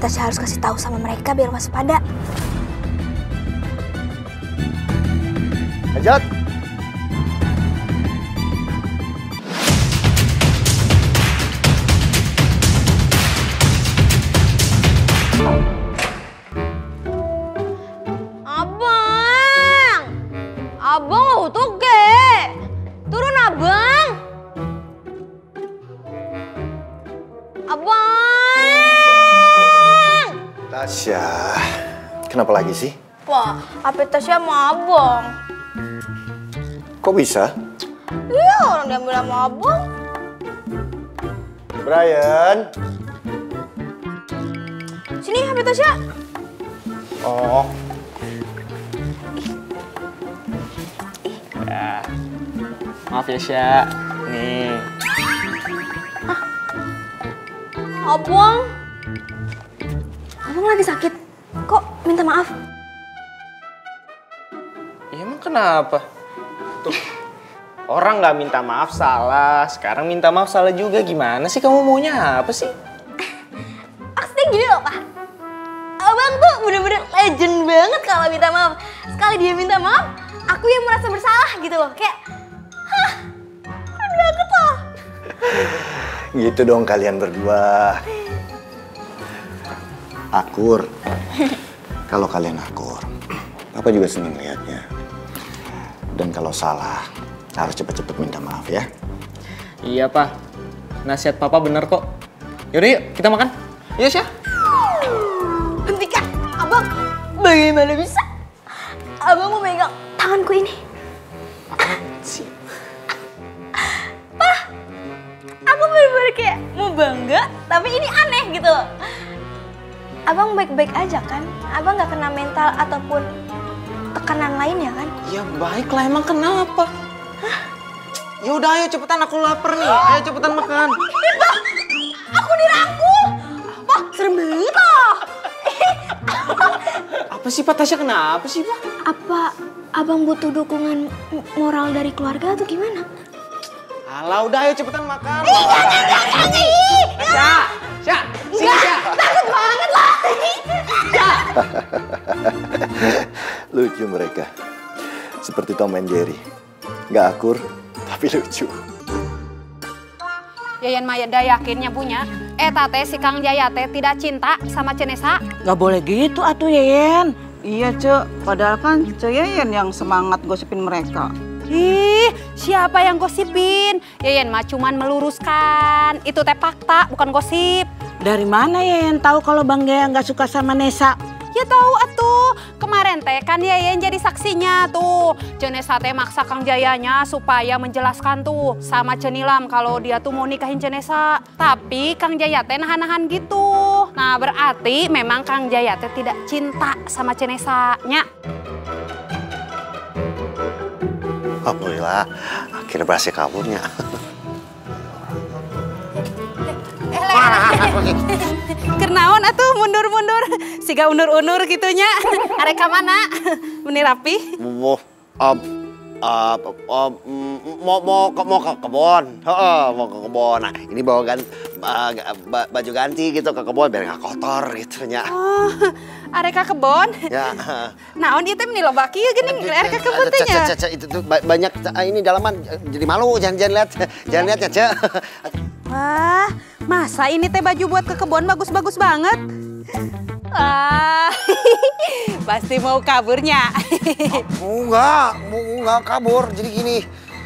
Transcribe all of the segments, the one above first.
Tasya harus kasih tahu sama mereka biar waspada. Ajat. Abang utuh ge. Turun abang. Abang. Tasya, kenapa lagi sih? Wah, HP Tasya sama abang. Kok bisa? Iya, orang diambil sama abang. Brian. Sini HP Tasya. Oh. Ya. Maaf ya, Sya. Nih. Abang. Abang lagi sakit. Kok minta maaf? Ya emang kenapa? Tuh. Orang nggak minta maaf salah, sekarang minta maaf salah juga. Gimana sih kamu maunya apa sih? Maksudnya gini loh, Pak. Abang tuh bener-bener legend banget kalau minta maaf. Sekali dia minta maaf, aku yang merasa bersalah gitu loh. Kayak, hah, keren banget loh. Gitu dong kalian berdua. Akur. Kalau kalian akur, Papa juga seneng lihatnya. Dan kalau salah, harus cepet-cepet minta maaf ya. Iya, Pak. Nasihat Papa bener kok. Yaudah yuk, kita makan. Yuk, Sya. Hentikan, Abang. Bagaimana bisa? Abang mau megang tanganku ini. Apaan sih? Pak, aku bener-bener kayak mau bangga, tapi ini aneh gitu loh. Abang baik-baik aja kan? Abang gak kena mental ataupun tekanan lainnya kan? Ya baiklah, emang kenapa? Ya udah ayo cepetan, aku lapar nih. Ayo cepetan makan. Pak, aku dirangkul. Pak, serem banget loh. Apa sih, Pak? Tasya kenapa sih, Pak? Apa abang butuh dukungan moral dari keluarga atau gimana? Alah, udah ayo cepetan makan. Jangan. Sya, Sya, sini Sya. Takut banget lah. Sya. Lucu mereka. Seperti Tom and Jerry. Nggak akur, tapi lucu. Yayan Mayada yakinnya punya. Tate si Kang Jaya teh tidak cinta sama Cenesa. Gak boleh gitu atuh Yeyen. Iya Cek, padahal kan Cek Yeyen yang semangat gosipin mereka. Ih, siapa yang gosipin? Yayan mah cuman meluruskan. Itu teh fakta, bukan gosip. Dari mana Yeyen tahu kalau Bang Jaya nggak suka sama Nesa? Ya tahu atuh. Kemarin teh kan Yayan jadi saksinya tuh. Cenesa teh maksa Kang Jayanya supaya menjelaskan tuh sama Cenilam kalau dia tuh mau nikahin Cenesa. Tapi Kang Jaya teh nahan-nahan gitu. Nah berarti memang Kang Jaya teh tidak cinta sama Cenesa-nya. Alhamdulillah, akhirnya berhasil kaburnya. Kernaon atuh mundur-mundur. Siga undur-undur gitunya. Arek ka mana? Meni rapi. Mau ke kebon. Mau ke kebon. Nah, ini bawa baju ganti gitu ke kebon biar nggak kotor gitu nya. Oh, arek ka kebon. Ya. Naon ieu teh meni loba kieu geuning arek ka kebon teh nya. Itu tuh banyak ini dalaman jadi malu jangan lihat. Jangan lihat ya, Cek. Wah, masa ini teh baju buat ke kebon bagus-bagus banget. Wah, pasti mau kaburnya. Enggak kabur. Jadi gini.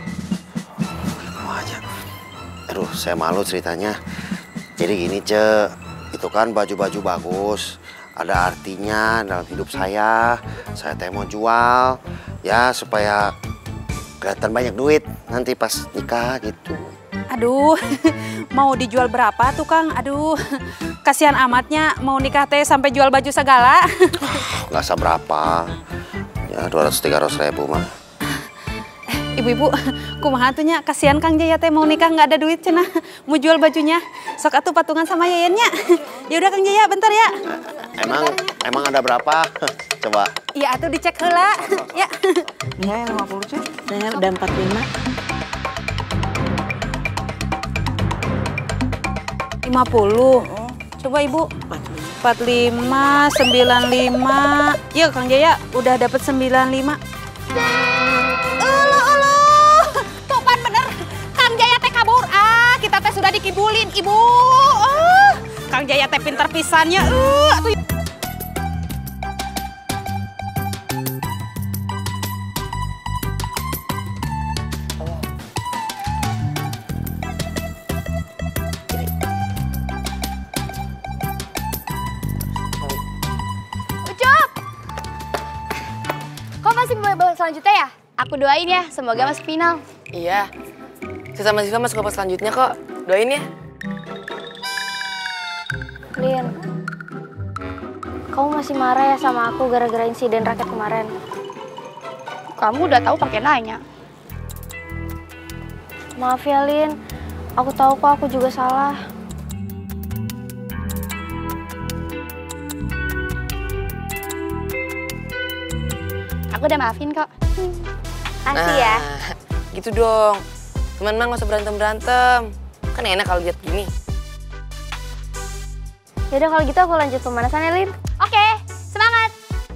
Aja. Aduh, saya malu ceritanya. Jadi gini, Cek. Itu kan baju-baju bagus. Ada artinya dalam hidup saya. Saya teh mau jual. Ya, supaya kelihatan banyak duit. Nanti pas nikah gitu. Aduh, mau dijual berapa tuh Kang? Aduh, kasihan amatnya mau nikah teh sampai jual baju segala. Nggak seberapa. Ya 200-300 ribu mah. Ibu-ibu, kumaha tuh nya? Kasihan Kang Jaya teh mau nikah nggak ada duit cenah. Mau jual bajunya. Sok atuh patungan sama Yayannya. Ya udah Kang Jaya, bentar ya. Emang ada berapa? Coba. Iya atuh dicek heula. Ya. Ya 50 Cek. Saya udah 45. 50. Coba Ibu. 45. 4595. Iya Kang Jaya, udah dapat 95. Topan bener. Kang Jaya teh kabur. Kita teh sudah dikibulin, Ibu. Kang Jaya teh pinter pisannya. Atuh. Babak selanjutnya ya? Aku doain ya, semoga masuk final. Iya, sesama siswa masuk babak selanjutnya kok. Doain ya. Lin, kamu masih marah ya sama aku gara-gara insiden raket kemarin? Kamu udah tahu pakai nanya. Maaf ya Lin, aku tahu kok aku juga salah. Aku udah maafin kok. Makasih ya. Gitu dong. Teman mah nggak usah berantem-berantem. Kan enak kalau lihat gini. Yaudah kalau gitu aku lanjut pemanasan ya Lin. Oke, semangat.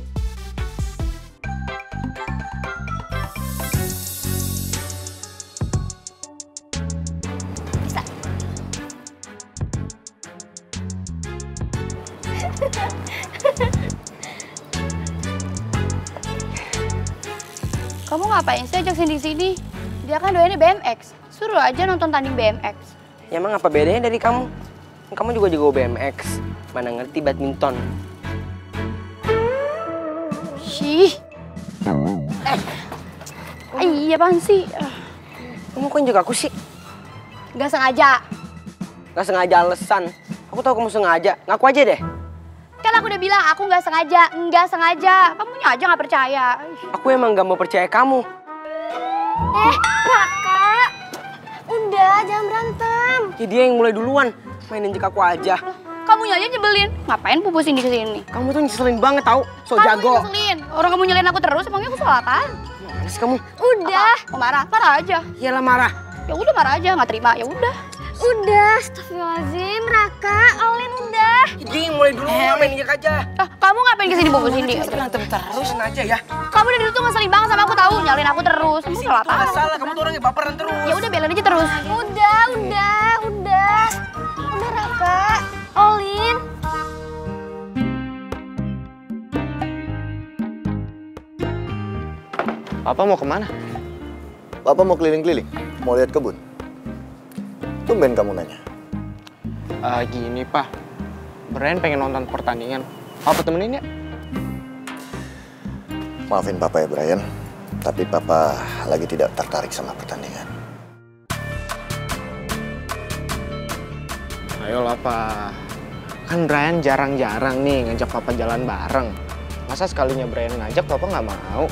Bisa. Kamu ngapain sih ajak Cindy sini? Dia kan doainnya BMX. Suruh aja nonton tanding BMX. Ya emang apa bedanya dari kamu? Kamu juga jago BMX. Mana ngerti badminton. Shih. Iya apaan sih? Kamu kok jaga aku sih? Gak sengaja. Gak sengaja alasan. Aku tahu kamu sengaja. Ngaku aja deh. Kan aku udah bilang aku nggak sengaja, nggak sengaja. Kamunya aja nggak percaya. Aku emang gak mau percaya kamu. Kakak, udah jangan berantem. Ya dia yang mulai duluan. Mainin jek aku aja. Kamunya aja nyebelin. Ngapain pupusin di sini? Kamu tuh nyeselin banget tau. So Kamu jago. nyeselin. Orang kamu nyalain aku terus, emangnya aku salah apaan? Mana sih kamu? Udah, Mau marah? Marah aja. Iyalah marah. Ya udah marah aja, nggak terima. Ya udah. udah. Astagfirullahaladzim, Raka, Olin udah. Dia yang mulai duluan, main jek aja. Kamu ngapain kesini pupusin dia? Berantem terus aja ya. Kamu dari dulu tuh ngeselin banget sama aku tahu, nyalin aku terus. Kamu salah apa? Gak salah, kamu tuh orangnya baperan terus. Ya udah belain aja terus. Udah Raka, Olin. Papa mau kemana? Papa mau keliling-keliling, mau lihat kebun. Tumben kamu nanya. Gini, Pak. Brian pengen nonton pertandingan. Papa temenin ya? Maafin Papa ya, Brian. Tapi Papa lagi tidak tertarik sama pertandingan. Ayolah, Pak. Kan Brian jarang-jarang nih ngajak Papa jalan bareng. Masa sekalinya Brian ngajak, Papa nggak mau?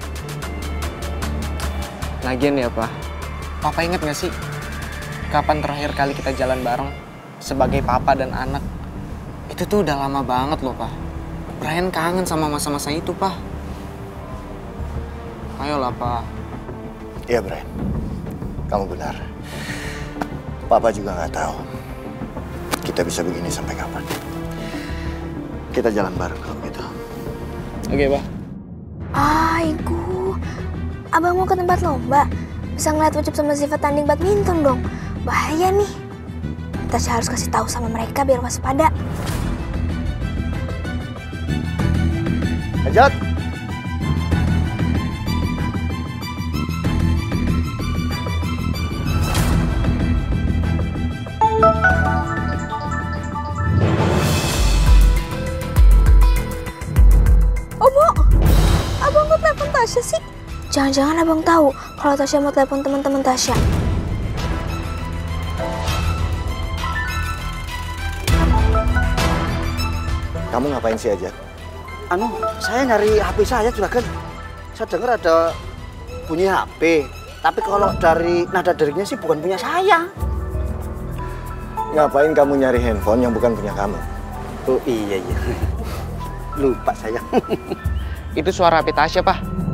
Lagian ya, Pak. Papa inget nggak sih? Kapan terakhir kali kita jalan bareng sebagai papa dan anak? Itu tuh udah lama banget loh, Pak. Brian kangen sama masa-masa itu, Pak. Ayolah, Pak. Iya, Brian. Kamu benar. Papa juga nggak tahu kita bisa begini sampai kapan. Kita jalan bareng kalau gitu. Oke, Pak. Aiku, abang mau ke tempat lomba. Bisa ngeliat Ucup sama Ziva tanding badminton dong. Bahaya nih. Tasya harus kasih tahu sama mereka biar waspada. Ajat. Omo, abang kok telepon Tasya sih? Jangan-jangan abang tahu kalau Tasya mau telepon teman-teman Tasya. Kamu ngapain sih, Ajat? Saya nyari HP saya, Juragan. Saya dengar ada bunyi HP. Tapi kalau dari nada deriknya sih bukan punya saya. Ngapain kamu nyari handphone yang bukan punya kamu? Oh iya. Lupa saya. Itu suara HP Tasya, Pak.